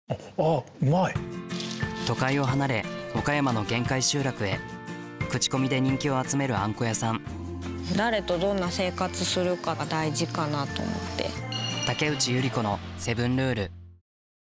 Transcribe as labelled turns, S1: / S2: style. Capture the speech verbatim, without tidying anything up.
S1: ああ、うまい。
S2: 都会を離れ岡山の限界集落へ、口コミで人気を集めるあんこ屋さん。
S3: 誰とどんな生活するかが大事かなと思って。
S2: 竹内由里子のセブンルール。